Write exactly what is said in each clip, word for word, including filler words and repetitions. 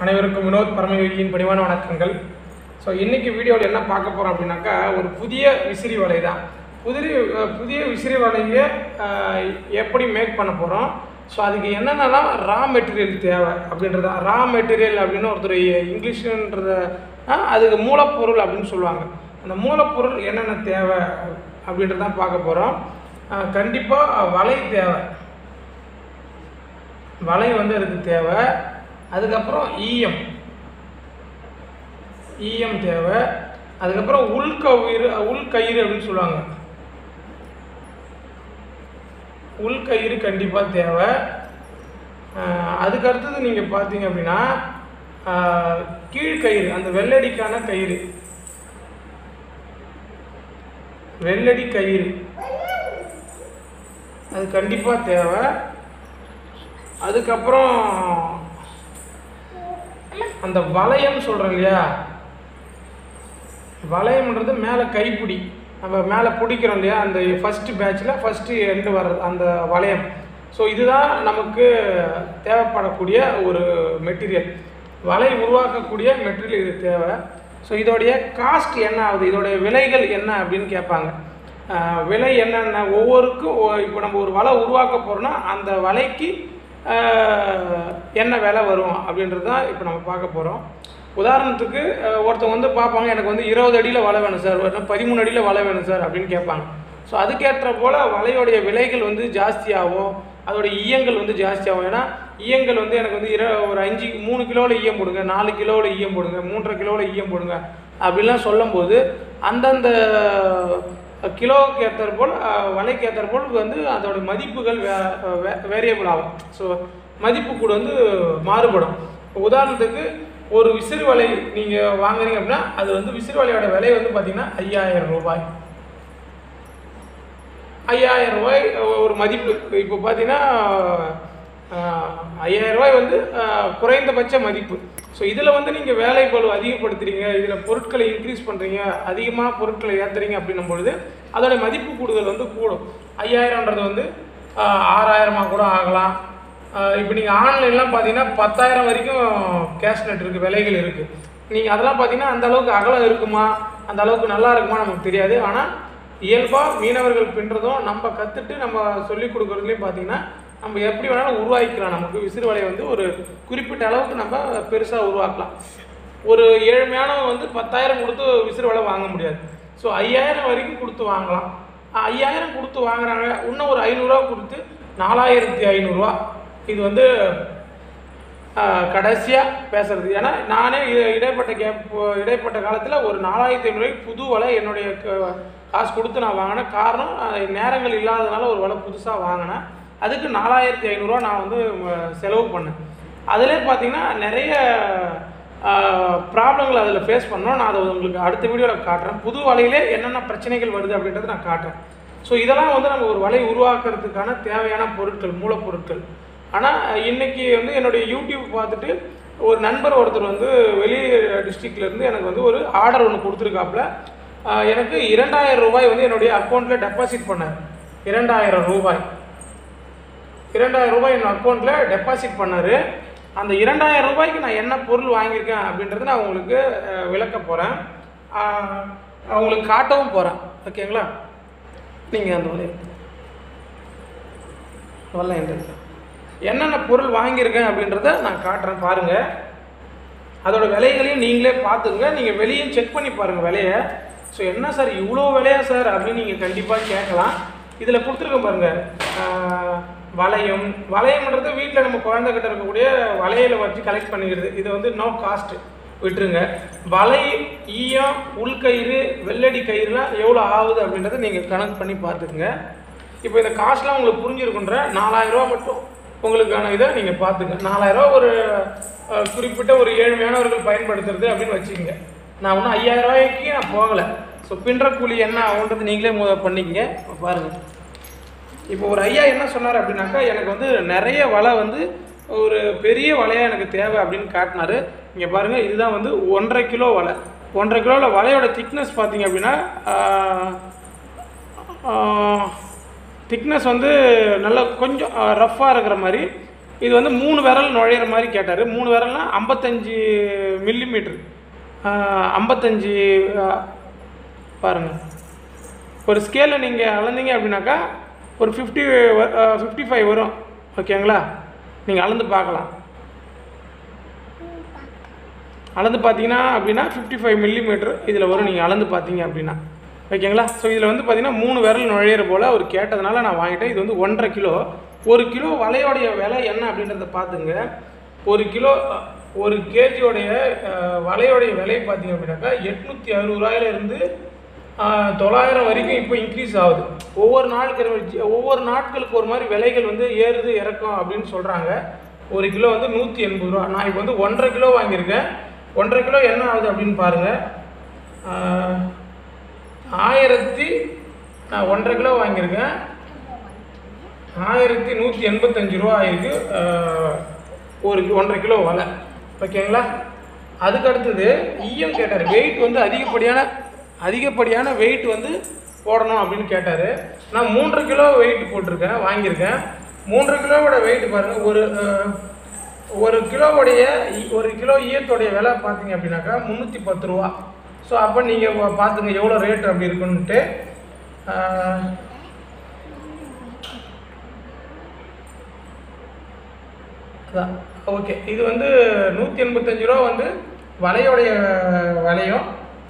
அனைவருக்கும் வினோத் பரமயோகியின் பணிவான வணக்கங்கள். ஸோ இன்றைக்கி வீடியோவில் என்ன பார்க்க போகிறோம் அப்படின்னாக்கா, ஒரு புதிய விசிறி வலை தான். புதிய புதிய விசிறி வலையை எப்படி மேக் பண்ண போகிறோம், ஸோ அதுக்கு என்னென்னலாம் ரா மெட்டீரியல் தேவை அப்படின்றத, ரா மெட்டீரியல் அப்படின்னு ஒருத்தர் இங்கிலீஷுன்றத அதுக்கு மூலப்பொருள் அப்படின்னு சொல்லுவாங்க. அந்த மூலப்பொருள் என்னென்ன தேவை அப்படின்றதான் பார்க்க போகிறோம். கண்டிப்பாக வலை தேவை, வலை வந்து அதுக்கு தேவை. அதுக்கப்புறம் ஈயம் ஈயம் தேவை. அதுக்கப்புறம் உள்கயிறு உள்கயிறு அப்படின்னு சொல்லுவாங்க, உள்கயிறு கண்டிப்பாக தேவை. அதுக்கு அடுத்தது நீங்கள் பார்த்தீங்க அப்படின்னா கீழ்கயிறு, அந்த வெள்ளடிக்கான கயிறு, வெள்ளடி கயிறு அது கண்டிப்பாக தேவை. அதுக்கப்புறம் அந்த வளையம் சொல்கிறோம் இல்லையா, வளையம்ன்றது மேலே கைப்பிடி, நம்ம மேலே பிடிக்கிறோம் இல்லையா, அந்த ஃபஸ்ட்டு பேட்சில் ஃபஸ்ட்டு எண்டு வர்றது அந்த வளையம். ஸோ இதுதான் நமக்கு தேவைப்படக்கூடிய ஒரு மெட்டீரியல், வலை உருவாக்கக்கூடிய மெட்டீரியல் இது தேவை. ஸோ இதோடைய காஸ்ட் என்ன ஆகுது, இதோடைய விலைகள் என்ன அப்படின்னு கேட்பாங்க. விலை என்னென்ன ஒவ்வொருக்கும், இப்போ நம்ம ஒரு வலை உருவாக்க போகிறோன்னா அந்த வலைக்கு என்ன விலை வரும் அப்படின்றது தான் இப்போ நம்ம பார்க்க போகிறோம். உதாரணத்துக்கு ஒருத்தவங்க வந்து பார்ப்பாங்க, எனக்கு வந்து இருபது அடியில் வலை வேணும் சார், ஒரு பதிமூணு அடியில் வலை வேணும் சார் அப்படின்னு கேட்பாங்க. ஸோ அதுக்கேற்ற போல் வலையோடைய விலைகள் வந்து ஜாஸ்தியாகும், அதோடைய ஈயங்கள் வந்து ஜாஸ்தியாகும். ஏன்னா ஈயங்கள் வந்து எனக்கு வந்து இர ஒரு அஞ்சு மூணு கிலோவில் ஈயம் போடுங்க, நாலு கிலோவில் ஈயம் போடுங்க, மூன்றரை கிலோவில் ஈயம் போடுங்க அப்படிலாம் சொல்லும்போது அந்தந்த கிலோவுக்கு ஏற்றாற்போல் வலைக்கு ஏற்றாற்போல் வந்து அதோடய மதிப்புகள் வே வேரியபிள் ஆகும். ஸோ மதிப்பு கூட வந்து மாறுபடும். உதாரணத்துக்கு ஒரு விசிறி வலை நீங்கள் வாங்குறீங்க அப்படின்னா அது வந்து விசிறி வலையோட விலை வந்து பார்த்திங்கன்னா ஐயாயிரம் ரூபாய் ஐயாயிரம் ரூபாய் ஒரு மதிப்பு. இப்போ பார்த்தீங்கன்னா ஐயாயிரம் ரூபாய் வந்து குறைந்தபட்ச மதிப்பு. ஸோ இதில் வந்து நீங்கள் வேலை பளு அதிகப்படுத்துறீங்க, இதில் பொருட்களை இன்க்ரீஸ் பண்ணுறீங்க, அதிகமாக பொருட்களை ஏற்றுறீங்க அப்படின்னும் பொழுது அதோடைய மதிப்பு கூடுதல் வந்து கூடும். ஐயாயிரம்ன்றது வந்து ஆறாயிரமாக கூட ஆகலாம். இப்போ நீங்கள் ஆன்லைன்லாம் பார்த்தீங்கன்னா பத்தாயிரம் வரைக்கும் கேஷ் நெட் இருக்குது, விலைகள் இருக்குது. நீங்கள் அதெல்லாம் பார்த்தீங்கன்னா அந்த அளவுக்கு அகலம் இருக்குமா, அந்த அளவுக்கு நல்லா இருக்குமா நமக்கு தெரியாது. ஆனால் இயல்பாக மீனவர்கள் பின்னுறதும் நம்ம கற்றுட்டு நம்ம சொல்லிக் கொடுக்குறதுலேயும் பார்த்தீங்கன்னா நம்ம எப்படி வேணாலும் உருவாக்கிக்கலாம். நமக்கு விசிறி வலையை வந்து ஒரு குறிப்பிட்ட அளவுக்கு நம்ம பெருசாக உருவாக்கலாம். ஒரு ஏழ்மையானவங்க வந்து பத்தாயிரம் கொடுத்து விசிறி வலை வாங்க முடியாது. ஸோ ஐயாயிரம் வரைக்கும் கொடுத்து வாங்கலாம். ஐயாயிரம் கொடுத்து வாங்குறாங்க, இன்னும் ஒரு ஐநூறுரூவா கொடுத்து நாலாயிரத்தி ஐநூறுரூவா. இது வந்து கடைசியாக பேசுகிறது. ஏன்னா நானே இடைப்பட்ட கேப் இடைப்பட்ட காலத்தில் ஒரு நாலாயிரத்தி ஐநூறுரூவாய்க்கு புது வலை என்னுடைய காசு கொடுத்து நான் வாங்கினேன். காரணம் நேரங்கள் இல்லாததுனால ஒரு வலை புதுசாக வாங்கினேன். அதுக்கு நாலாயிரத்தி ஐநூறுரூவா நான் வந்து செலவு பண்ணேன். அதிலே பார்த்திங்கன்னா நிறைய ப்ராப்ளங்கள் அதில் ஃபேஸ் பண்ணோம். நான் அதை உங்களுக்கு அடுத்த வீடியோவில் காட்டுறேன். புது வலையிலே என்னென்ன பிரச்சனைகள் வருது அப்படின்றத நான் காட்டுறேன். ஸோ இதெல்லாம் வந்து நம்ம ஒரு வலை உருவாக்குறதுக்கான தேவையான பொருட்கள், மூலப்பொருட்கள். ஆனால் இன்றைக்கி வந்து என்னுடைய யூடியூப் பார்த்துட்டு ஒரு நண்பர் ஒருத்தர் வந்து வெளி டிஸ்ட்ரிக்ட்லேருந்து எனக்கு வந்து ஒரு ஆர்டர் ஒன்று கொடுத்துருக்காப்புல. எனக்கு இரண்டாயிரம் ரூபாய் வந்து என்னுடைய அக்கௌண்ட்டில் டெபாசிட் பண்ணார். இரண்டாயிரம் ரூபாய் இரண்டாயிரம் ரூபாய் என் அக்கௌண்ட்டில் டெபாசிட் பண்ணார். அந்த இரண்டாயிரம் ரூபாய்க்கு நான் என்ன பொருள் வாங்கியிருக்கேன் அப்படின்றத நான் உங்களுக்கு விளக்க போகிறேன், அவங்களுக்கு காட்டவும் போகிறேன். ஓகேங்களா? நீங்கள் அந்த வலையை வரல என்று என்னென்ன பொருள் வாங்கியிருக்கேன் அப்படின்றத நான் காட்டுறேன், பாருங்கள். அதோட விலைகளையும் நீங்களே பார்த்துங்க, நீங்கள் வெளியே செக் பண்ணி பாருங்கள் விலையை. ஸோ என்ன சார் இவ்வளோ விலையா சார் அப்படின்னு நீங்கள் கண்டிப்பாக கேட்கலாம். இதில் கொடுத்துருக்க பாருங்கள், வளையம். வளையம்ன்றது வீட்டில் நம்ம குழந்தைகிட்ட இருக்கக்கூடிய வலையில் வச்சு கலெக்ட் பண்ணிக்கிறது. இது வந்து நோ காஸ்ட்டு, விட்டுருங்க. வலை, ஈயம், உள்கயிறு, வெள்ளடி கயிறுலாம் எவ்வளோ ஆகுது அப்படின்றத நீங்கள் கணக்கு பண்ணி பார்த்துக்குங்க. இப்போ இந்த காஸ்ட்லாம் உங்களுக்கு புரிஞ்சிருக்குன்ற நாலாயிரரூவா மட்டும் உங்களுக்கான இதை நீங்கள் பார்த்துங்க. நாலாயிரரூவா ஒரு குறிப்பிட்ட ஒரு ஏழ்மையானவர்கள் பயன்படுத்துறது அப்படின்னு வச்சுக்கோங்க. நான் ஒன்றும் ஐயாயிரம் ரூபாய்க்கு நான் போகலை. ஸோ பின்ற கூலி என்ன ஆகுன்றது நீங்களே பண்ணிக்கங்க. பாருங்கள், இப்போ ஒரு ஐயா என்ன சொன்னார் அப்படின்னாக்கா, எனக்கு வந்து நிறைய வலை வந்து ஒரு பெரிய வலையாக எனக்கு தேவை அப்படின்னு காட்டினார். இங்கே பாருங்கள், இதுதான் வந்து ஒன்றரை கிலோ வலை. ஒன்றரை கிலோவில் வலையோட திக்னஸ் பார்த்தீங்க அப்படின்னா திக்னஸ் வந்து நல்லா கொஞ்சம் ரஃப்பாக இருக்கிற மாதிரி இது வந்து மூணு விரல் நுழையிற மாதிரி கேட்டார். மூணு விரல்னா ஐம்பத்தஞ்சு மில்லி மீட்ரு, ஐம்பத்தஞ்சு பாருங்கள். ஒரு ஸ்கேலில் நீங்கள் அளந்தீங்க அப்படின்னாக்கா ஒரு ஃபிஃப்டி ஃபிஃப்டி ஃபைவ் வரும். ஓகேங்களா? நீங்கள் அளந்து பார்க்கலாம். அளந்து பார்த்தீங்கன்னா அப்படின்னா ஃபிஃப்டி ஃபைவ் மில்லி மீட்ரு இதில் வரும், நீங்கள் அளந்து பார்த்தீங்க அப்படின்னா. ஓகேங்களா? ஸோ இதில் வந்து பார்த்திங்கன்னா மூணு விரல் நுழையிற போல் அவர் கேட்டதுனால நான் வாங்கிட்டேன். இது வந்து ஒன்றரை கிலோ. ஒரு கிலோ வலையோடைய விலை என்ன அப்படின்றத பார்த்துங்க. ஒரு கிலோ ஒரு கேஜியோடைய வலையோடைய விலை பார்த்தீங்க அப்படின்னாக்கா எட்நூற்றி அறுபது ரூபாயிலேருந்து தொள்ளாயிரம் வரைக்கும் இப்போ இன்க்ரீஸ் ஆகுது. ஒவ்வொரு நாளுக்கு ஒவ்வொரு நாட்களுக்கு ஒரு மாதிரி விலைகள் வந்து ஏறுது இறக்கும் அப்படின்னு சொல்கிறாங்க. ஒரு கிலோ வந்து நூற்றி எண்பது ரூபா. நான் இப்போ வந்து ஒன்றரை கிலோ வாங்கியிருக்கேன். ஒன்றரை கிலோ என்ன ஆகுது அப்படின்னு பாருங்கள். ஆயிரத்தி நான் ஒன்றரை கிலோ வாங்கியிருக்கேன். ஆயிரத்தி நூற்றி எண்பத்தஞ்சு ரூபா ஆயிருக்கு ஒரு ஒன்றரை கிலோ வலை. ஓகேங்களா? அதுக்கு அடுத்தது ஈயம் கேட்டார். வெயிட் வந்து அதிகப்படியான அதிகப்படியான வெயிட் வந்து போடணும் அப்படின்னு கேட்டார். நான் மூன்றரை கிலோ வெயிட் போட்டிருக்கேன், வாங்கியிருக்கேன். மூன்றரை கிலோவோட வெயிட் பாருங்கள். ஒரு ஒரு கிலோவுடைய ஒரு கிலோ ஈயத்தோடைய விலை பார்த்தீங்க அப்படின்னாக்கா முந்நூற்றி பத்து ரூபா. ஸோ அப்போ நீங்கள் பார்த்துங்க எவ்வளோ ரேட் அப்படி இருக்குன்ட்டு. அதான் ஓகே. இது வந்து நூற்றி எண்பத்தஞ்சு ரூபா வந்து வலையோடைய விலையும்,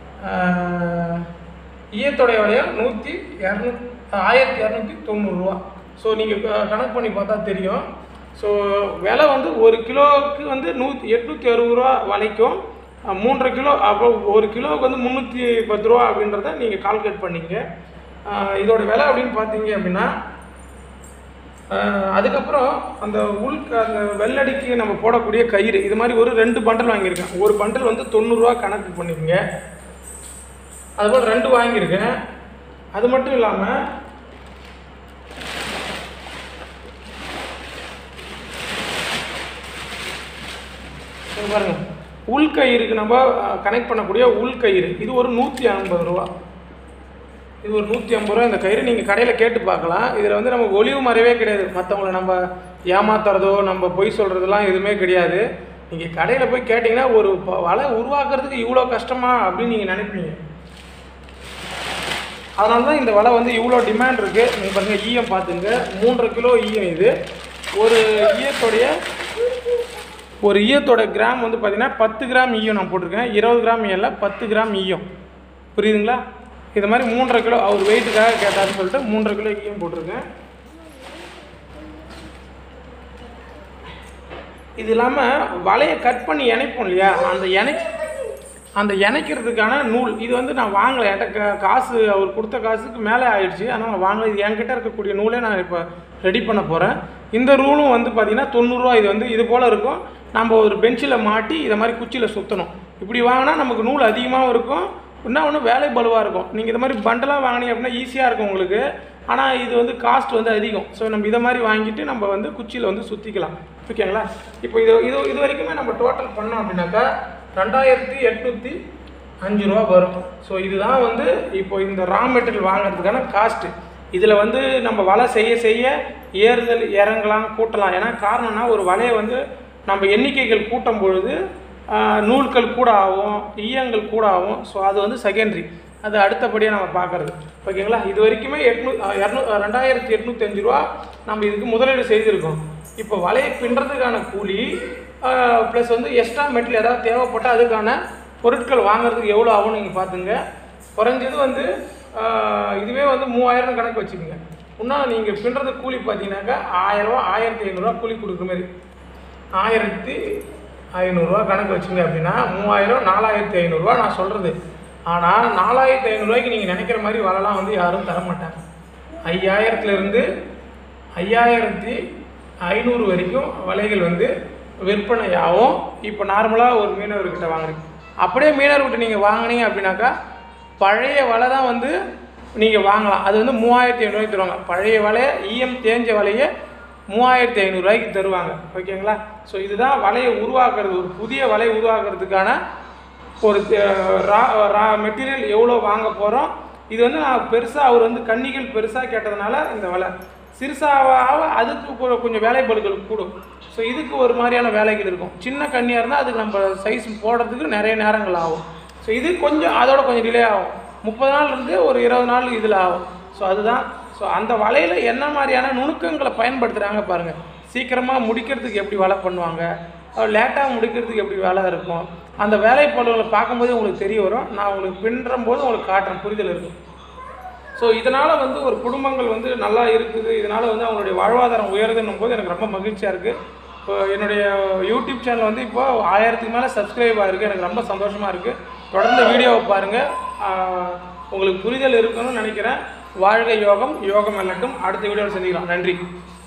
ஈயத்தோடைய விலையும் நூற்றி இரநூ ஆயிரத்தி இரநூத்தி தொண்ணூறுரூவா. ஸோ நீங்கள் கணக்கு பண்ணி பார்த்தா தெரியும். ஸோ விலை வந்து ஒரு கிலோவுக்கு வந்து நூற்றி எட்நூற்றி அறுபது ரூபா வலைக்கும், மூன்றரை கிலோ அப்போ ஒரு கிலோவுக்கு வந்து முந்நூற்றி பத்து ரூபா அப்படின்றத நீங்கள் கால்குலேட் பண்ணிங்க. இதோட விலை அப்படின்னு பார்த்தீங்க அப்படின்னா அதுக்கப்புறம் அந்த உள் அந்த வெள்ளடிக்கு நம்ம போடக்கூடிய கயிறு இது மாதிரி ஒரு ரெண்டு பண்டல் வாங்கியிருக்கேன். ஒரு பண்டல் வந்து தொண்ணூறுரூவா கணக்கு பண்ணிக்கோங்க. அதுபோல் ரெண்டு வாங்கியிருக்கேன். அது மட்டும் இல்லாமல் பாருங்கள், உள்கயிறுக்கு நம்ம கனெக்ட் பண்ணக்கூடிய உள்கயிறு இது ஒரு நூற்றி ஐம்பது ரூபா. இது ஒரு நூற்றி ஐம்பது ரூபா. இந்த கயிறு நீங்கள் கடையில் கேட்டு பார்க்கலாம். இதில் வந்து நம்ம ஒளிவு மறைவே கிடையாது. மற்றவங்களை நம்ம ஏமாத்துறதோ நம்ம பொய் சொல்கிறதெல்லாம் எதுவுமே கிடையாது. நீங்கள் கடையில் போய் கேட்டிங்கன்னா ஒரு வலை உருவாக்குறதுக்கு இவ்வளோ கஷ்டமா அப்படின்னு நீங்கள் நினைப்பீங்க. அதனால தான் இந்த வலை வந்து இவ்வளோ டிமாண்ட் இருக்குது. நீங்கள் பாருங்கள், ஈயம் பார்த்துங்க, மூன்றரை கிலோ ஈயம். இது ஒரு ஈயத்தோடைய ஒரு ஈயத்தோட கிராம் வந்து பார்த்திங்கன்னா பத்து கிராம் ஈயம் நான் போட்டிருக்கேன். இருபது கிராம் ஈயம் இல்லை, பத்து கிராம் ஈயம். புரியுதுங்களா? இது மாதிரி மூன்றரை கிலோ அவர் வெயிட்டுக்காக கேட்டாருன்னு சொல்லிட்டு மூன்றரை கிலோ ஈயம் போட்டிருக்கேன். இது இல்லாமல் வலையை கட் பண்ணி இணைப்போம் இல்லையா, அந்த இணை அந்த இணைக்கிறதுக்கான நூல் இது வந்து நான் வாங்கலை. என்கிட்ட காசு அவர் கொடுத்த காசுக்கு மேலே ஆயிடுச்சு. ஆனால் நான் வாங்கலை. இது என்கிட்ட இருக்கக்கூடிய நூலே நான் இப்போ ரெடி பண்ண போகிறேன். இந்த ரூலும் வந்து பார்த்திங்கன்னா தொண்ணூறுரூவா. இது வந்து இது போல் இருக்கும். நம்ம ஒரு பெஞ்சில் மாட்டி இதை மாதிரி குச்சியில் சுற்றணும். இப்படி வாங்கினா நமக்கு நூல் அதிகமாகவும் இருக்கும், இன்னும் ஒன்று வேலை பலுவாக இருக்கும். நீங்கள் இது மாதிரி பண்டலாக வாங்கினீங்க அப்படின்னா ஈஸியாக இருக்கும் உங்களுக்கு. ஆனால் இது வந்து காஸ்ட் வந்து அதிகம். ஸோ நம்ம இதை மாதிரி வாங்கிட்டு நம்ம வந்து குச்சியில் வந்து சுற்றிக்கலாம். ஓகேங்களா? இப்போ இது இது இது வரைக்குமே நம்ம டோட்டல் பண்ணோம் அப்படின்னாக்கா ரெண்டாயிரத்தி எட்நூற்றி அஞ்சு ரூபா வரும். ஸோ இதுதான் வந்து இப்போ இந்த ரா மெட்டீரியல் வாங்குறதுக்கான காஸ்ட்டு. இதில் வந்து நம்ம வலை செய்ய செய்ய ஏறுதல் இறங்கலாம், கூட்டலாம். ஏன்னா காரணம்னா ஒரு வலையை வந்து நம்ம எண்ணிக்கைகள் கூட்டும் பொழுது நூல்கள் கூட ஆகும், ஈயங்கள் கூட ஆகும். ஸோ அது வந்து செகண்டரி, அது அடுத்தபடியாக நம்ம பார்க்குறது. ஓகேங்களா? இது வரைக்குமே எட்நூ இரநூ ரெண்டாயிரத்தி எட்நூற்றி அஞ்சு ரூபா நம்ம இதுக்கு முதலீடு செய்திருக்கோம். இப்போ வலையை பின்னுறதுக்கான கூலி ப்ளஸ் வந்து எக்ஸ்ட்ரா மெட்டீரியல் ஏதாவது தேவைப்பட்டால் அதுக்கான பொருட்கள் வாங்குறதுக்கு எவ்வளோ ஆகும்னு நீங்கள் பார்த்துங்க. குறைஞ்சது வந்து இதுவே வந்து மூவாயிரம் கணக்கு வச்சுக்கோங்க. இன்னும் நீங்கள் பின்னுறது கூலி பார்த்தீங்கன்னாக்கா ஆயிரரூவா ஆயிரத்தி ஐநூறுரூவா கூலி கொடுக்குற மாதிரி ஆயிரத்தி ஐநூறுரூவா கணக்கு வச்சுங்க அப்படின்னா மூவாயிரம் நாலாயிரத்தி ஐநூறுரூவா நான் சொல்கிறது. ஆனால் நாலாயிரத்தி ஐநூறுரூவாய்க்கு நீங்கள் நினைக்கிற மாதிரி வலைலாம் வந்து யாரும் தரமாட்டாங்க. ஐயாயிரத்துலேருந்து ஐயாயிரத்தி ஐநூறு வரைக்கும் வலைகள் வந்து விற்பனையாகும். இப்போ நார்மலாக ஒரு மீனவர்கிட்ட வாங்குறீங்க, அப்படியே மீனவர்கிட்ட நீங்கள் வாங்கினீங்க அப்படின்னாக்கா பழைய வலை தான் வந்து நீங்கள் வாங்கலாம். அது வந்து மூவாயிரத்தி ஐநூறுவாய்க்கு தருவாங்க. பழைய வலையை ஈயம் தேஞ்ச வலையை மூவாயிரத்தி ஐநூறுரூவாய்க்கு தருவாங்க. ஓகேங்களா? ஸோ இதுதான் வலையை உருவாக்குறது. ஒரு புதிய வலையை உருவாக்குறதுக்கான ஒரு ரா ரா மெட்டீரியல் எவ்வளோ வாங்க போகிறோம். இது வந்து நான் பெருசாக அவர் வந்து கன்னிகள் பெருசாக கேட்டதுனால இந்த வலை சிறுசாக அதுக்கு கொஞ்சம் வேலைப்பளுக்கள் கூடும். ஸோ இதுக்கு ஒரு மாதிரியான வேலைகள் இருக்கும். சின்ன கன்னியாக இருந்தால் அதுக்கு நம்ம சைஸ் போடுறதுக்கு நிறைய நேரங்கள் ஆகும். ஸோ இது கொஞ்சம் அதோட கொஞ்சம் டிலே ஆகும். முப்பது நாள்லேருந்து ஒரு இருபது நாள் இதில் ஆகும். ஸோ அதுதான். ஸோ அந்த வலையில் என்ன மாதிரியான நுணுக்கங்களை பயன்படுத்துகிறாங்க பாருங்கள். சீக்கிரமாக முடிக்கிறதுக்கு எப்படி வலை பண்ணுவாங்க, லேட்டாக முடிக்கிறதுக்கு எப்படி வேலை இருக்கும், அந்த வேலைப்பாடுகளை பார்க்கும்போது உங்களுக்கு தெரிய வரும். நான் உங்களுக்கு பின்னும் போது உங்களுக்கு காட்டுறேன், புரிதல் இருக்கும். ஸோ இதனால் வந்து ஒரு குடும்பங்கள் வந்து நல்லா இருக்குது, இதனால் வந்து அவங்களுடைய வாழ்வாதாரம் உயருதுன்னும் போது எனக்கு ரொம்ப மகிழ்ச்சியாக இருக்குது. இப்போ என்னுடைய யூடியூப் சேனல் வந்து இப்போ ஆயிரத்துக்கு மேலே சப்ஸ்கிரைப் ஆகிருக்கு. எனக்கு ரொம்ப சந்தோஷமாக இருக்குது. தொடர்ந்து வீடியோவை பாருங்கள், உங்களுக்கு புரிதல் இருக்கணும்னு நினைக்கிறேன். வாழ்க யோகம், யோகம் வெல்லட்டும். அடுத்த வீடியோவில் சந்திக்கலாம். நன்றி.